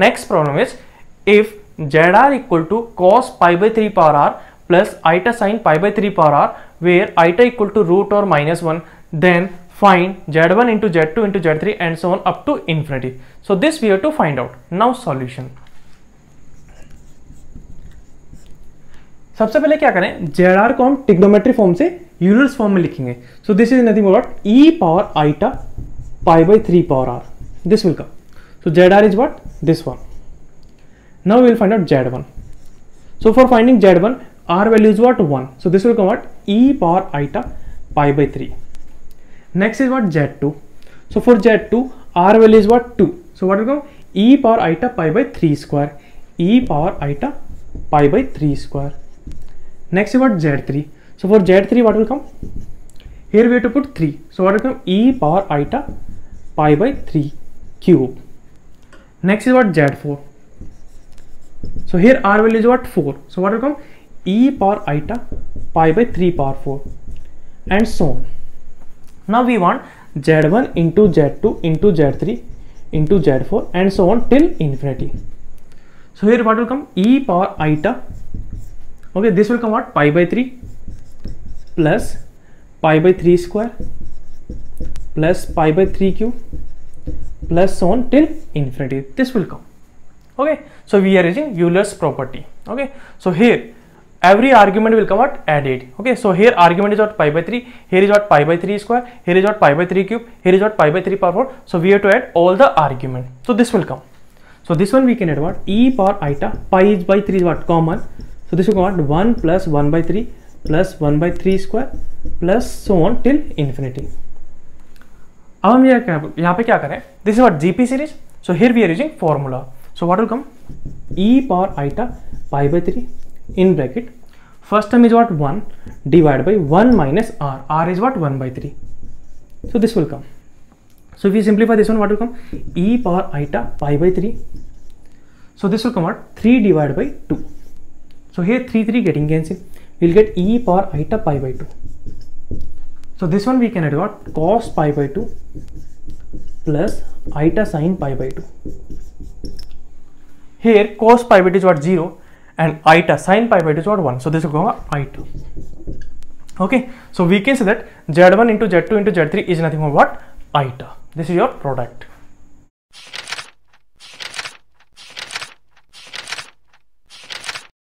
Next problem is, if ZR equal to cos pi by 3 power r plus eta sin pi by 3 power r, where eta equal to root or minus 1, then find Z1 into Z2 into Z3 and so on up to infinity. So this we have to find out. Now solution. सबसे पहले क्या करें, ZR को हम trigonometry form से Euler's form में लिखेंगे. So this is nothing but e power eta pi by 3 power r. This will come. So ZR is what, this one. Now we will find out Z1. So for finding Z1, r value is what, 1. So this will come what, e power iota pi by 3. Next is what, Z2. So for Z2, r value is what, 2. So what will come, e power iota pi by 3 square, e power iota pi by 3 square. Next is what, Z3. So for Z3 what will come, here we have to put 3. So what will come, e power iota pi by 3 cube. Next is what, Z4. So here r value is what, 4. So what will come, e power iota pi by 3 power 4 and so on. Now we want Z1 into Z2 into Z3 into Z4 and so on till infinity. So here what will come, e power iota, okay, this will come what, pi by 3 plus pi by 3 square plus pi by 3 cube plus so on till infinity. This will come. Okay, so we are using Euler's property. Okay, so here every argument will come what, added. Okay, so here argument is what, pi by 3, here is what, pi by 3 square, here is what, pi by 3 cube, here is what, pi by 3 power 4. So we have to add all the argument. So this will come. So this one we can add what, e power iota, pi is by 3 is what, common. So this will come what, 1 plus 1 by 3 plus 1 by 3 square plus so on till infinity. अब हम यहाँ पे क्या करें, this is what, GP series. So here we are using formula. So what will come, e power iota pi by 3 in bracket, first term is what, 1 divided by 1 minus r. R is what, 1 by 3. So this will come. So if we simplify this one, what will come, e power iota pi by 3. So this will come out 3 divided by 2. So here 3 getting cancelled. We'll get e power iota pi by 2. So this one we can add what, cos pi by 2 plus iota sin pi by 2. Here cos pi by 2 is what, 0 and iota sin pi by 2 is what, 1. So this will go iota. Okay, so we can say that Z1 into Z2 into Z3 is nothing but what, iota. This is your product.